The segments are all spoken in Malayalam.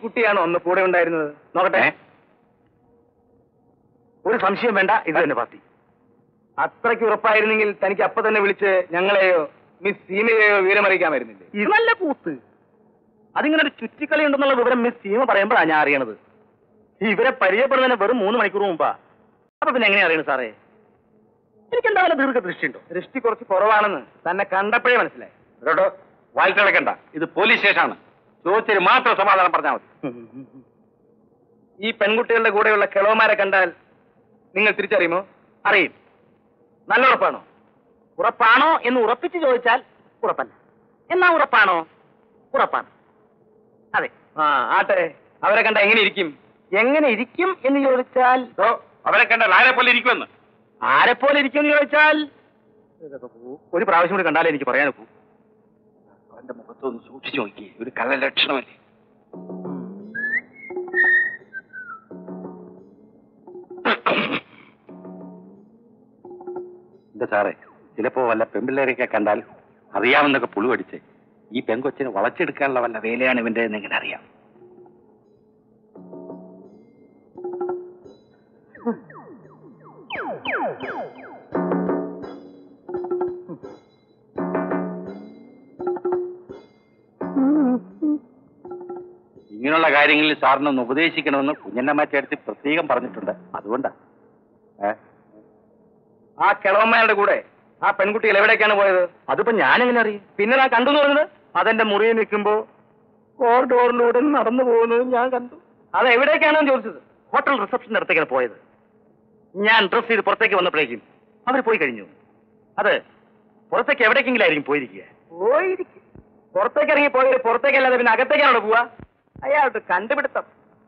കുട്ടിയാണോ ഒന്ന് കൂടെ ഉണ്ടായിരുന്നത്? നോക്കട്ടെ. ഒരു സംശയം വേണ്ട, ഇത് തന്നെ പാർട്ടി. അത്രയ്ക്ക് ഉറപ്പായിരുന്നെങ്കിൽ തനിക്ക് അപ്പൊ തന്നെ വിളിച്ച് ഞങ്ങളെയോ മിസ് സീമയെയോ വിവരമറിയിക്കാമായിരുന്നില്ലേ? ഇത് നല്ല കൂത്ത്. അതിങ്ങനെ ഒരു ചുറ്റിക്കളി ഉണ്ടെന്നുള്ള വിവരം മിസ് സീമ പറയുമ്പോഴാണ് ഞാൻ അറിയണത്. ഇവരെ പരിചയപ്പെടുന്നതിന് വെറും 3 മണിക്കൂർ മുമ്പാ. അപ്പൊ പിന്നെ എങ്ങനെയാ അറിയണത് സാറേ? എനിക്ക് എന്തായാലും ദീർഘദൃഷ്ടിയുണ്ടോ? ദൃഷ്ടി കുറച്ച് കുറവാണെന്ന് തന്നെ കണ്ടപ്പോഴേ മനസ്സിലായി. കേട്ടോ, വായിച്ചടക്കണ്ട. ഇത് പോലീസ് സ്റ്റേഷനാണ്. ചോദിച്ചതിന് മാത്രം സമാധാനം പറഞ്ഞാൽ മതി. ഈ പെൺകുട്ടികളുടെ കൂടെയുള്ള കിളവന്മാരെ കണ്ടാൽ നിങ്ങൾ തിരിച്ചറിയുമോ? അറിയും. നല്ല ഉറപ്പാണോ? ഉറപ്പാണോ എന്ന് ഉറപ്പിച്ച് ചോദിച്ചാൽ ഉറപ്പല്ല. എന്നാ ഉറപ്പാണോ? ഉറപ്പാണ്. അതെ. ആട്ടെ, അവരെ കണ്ട എങ്ങനെ ഇരിക്കും? എങ്ങനെ ഇരിക്കും എന്ന് ചോദിച്ചാൽ അവരെ കണ്ടാൽ ആരെ പോലെ ഇരിക്കുമെന്ന്. ആരെപ്പോലെ ഇരിക്കും എന്ന് ചോദിച്ചാൽ ഒരു പ്രാവശ്യം കൂടി കണ്ടാലേ എനിക്ക് പറയാനൊക്കൂ. അവന്റെ മുഖത്തൊന്ന് സൂക്ഷിച്ചു നോക്കി. ഒരു കള്ളലക്ഷണമല്ലേ? എന്താ സാറേ, ചിലപ്പോ വല്ല പെമ്പിള്ളേരെയൊക്കെ കണ്ടാൽ അറിയാമെന്നൊക്കെ പുളു അടിച്ച് ഈ പെങ്കൊച്ചിനെ വളച്ചെടുക്കാനുള്ള വല്ല വേലയാണ് ഇവന്റെ എന്നെങ്ങനെ അറിയാം? ഇങ്ങനെയുള്ള കാര്യങ്ങളിൽ സാറിനൊന്ന് ഉപദേശിക്കണമെന്ന് കുഞ്ഞന്നമ്മച്ചേർത്തി പ്രത്യേകം പറഞ്ഞിട്ടുണ്ട്. അതുകൊണ്ടാ. ആ കിളവന്മാരുടെ കൂടെ ആ പെൺകുട്ടികൾ എവിടേക്കാണ് പോയത്? അതിപ്പോ ഞാനെങ്ങനെ അറിയും? പിന്നെ ഞാൻ കണ്ടു പറഞ്ഞത് അതെന്റെ മുറിയിൽ നിൽക്കുമ്പോ കോറിഡോറിലൂടെ നടന്നു പോകുന്നത് ഞാൻ കണ്ടു. അത് എവിടേക്കാണെന്ന് ചോദിച്ചത്? ഹോട്ടൽ റിസപ്ഷന്റെ അടുത്തേക്കാണ് പോയത്. ഞാൻ ഡ്രസ് ചെയ്ത് പുറത്തേക്ക് വന്നപ്പോഴേക്കും അവർ പോയി കഴിഞ്ഞു. അത് പുറത്തേക്ക് എവിടേക്കെങ്കിലും ആയിരിക്കും പോയിരിക്കുക. പുറത്തേക്ക് ഇറങ്ങി പോയത് പുറത്തേക്കല്ലാതെ പിന്നെ അകത്തേക്കാണോ പോവാ? അയാളുടെ കണ്ടുപിടുത്തം.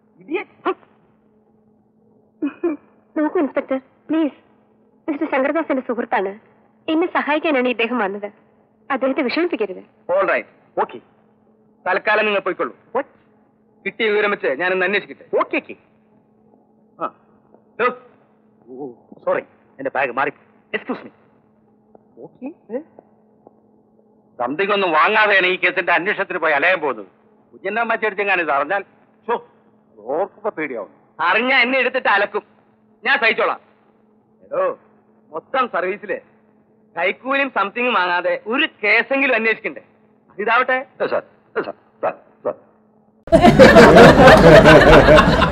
നോക്കൂ ഇൻസ്പെക്ടർ, പ്ലീസ്. മിസ്റ്റർ ശങ്കർദാസിന്റെ സുഹൃത്താണ്. എന്നെ സഹായിക്കാനാണ് ഇദ്ദേഹം വന്നത്. അദ്ദേഹത്തെ വിഷമിപ്പിക്കരുത്. All right, okay. തൽക്കാലം നിങ്ങൾ പോയിക്കൊള്ളൂ. കിട്ടിയ വിവരം വെച്ച് ഞാനൊന്ന് അന്വേഷിക്കട്ടെ. ഓക്കെ. സോറി, എന്റെ ബാഗ് മാറി. Excuse me. ഓക്കെ. സംതിങ് ഒന്നും വാങ്ങാതെയാണ് ഈ കേസിന്റെ അന്വേഷണത്തിന് പോയി അലയാൻ പോകുന്നത്. കുഞ്ഞന്നമ്മച്ചെടുത്തെങ്ങാനും ഇത് അറിഞ്ഞാൽ ഓർക്കുമ്പോ പേടിയാവും. അറിഞ്ഞാ എന്നെ എടുത്തിട്ട് അലക്കും. ഞാൻ സഹിച്ചോളാം. എടോ, മൊത്തം സർവീസില് കൈക്കൂലിയും സംതിങ്ങും വാങ്ങാതെ ഒരു കേസെങ്കിലും അന്വേഷിക്കണ്ടേ? ഇതാവട്ടെ. സാർ